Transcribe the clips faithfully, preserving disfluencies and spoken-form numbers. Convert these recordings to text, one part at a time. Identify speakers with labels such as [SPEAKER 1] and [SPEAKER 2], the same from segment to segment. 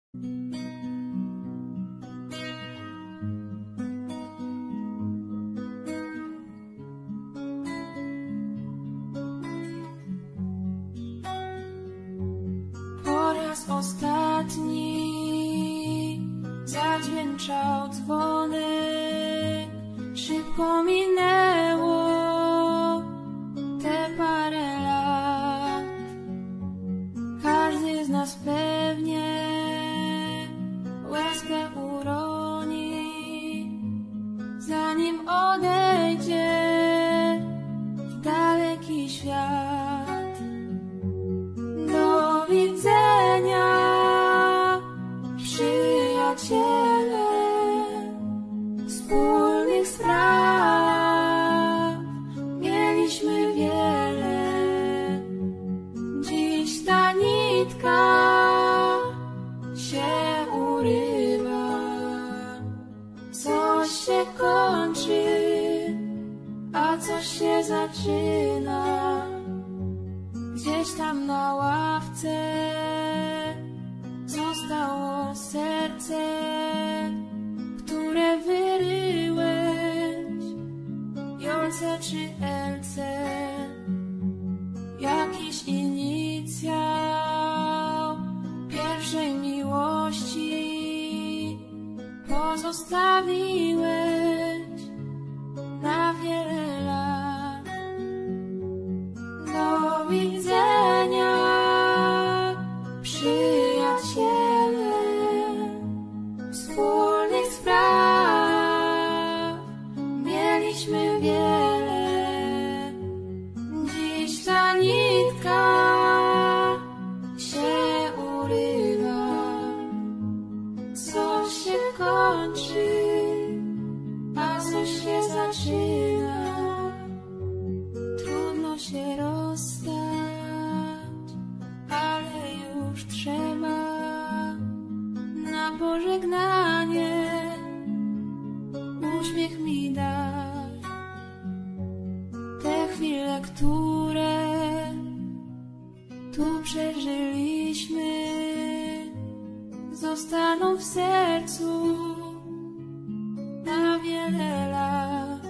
[SPEAKER 1] Po raz ostatni zadźwięczał dzwonek, szybko minęło te parę lat. Każdy z nas pewnie łezkę uroni, zanim odejdzie w daleki świat. Do widzenia, przyjaciele, wspólnych spraw mieliśmy wiele. Dziś ta nitka się urywa, coś się kończy, a coś się zaczyna. Gdzieś tam na ławce zostało serce, które wyryłeś, Jolce czy Elce. Jakiś inicjał pierwszej miłości pozostawiłeś na wiele lat. Do widzenia, przyjaciele, wspólnych spraw mieliśmy wiele. Dziś ta nitka się urywa, coś się kończy, a coś się zaczyna. Trudno się rozstać, ale już trzeba na pożegnanie uśmiech mi daj. Te chwile, które tu przeżyliśmy, zostaną w sercu na wiele lat.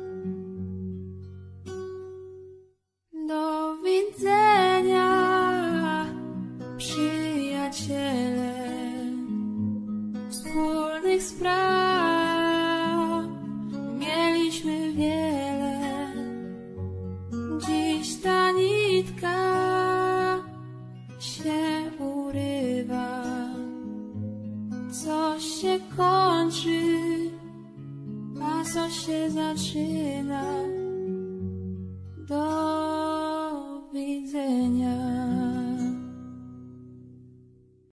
[SPEAKER 1] Do widzenia, przyjaciele, wspólnych spraw mieliśmy wiele. Dziś ta nitka się urywa, coś się kończy, a coś się zaczyna.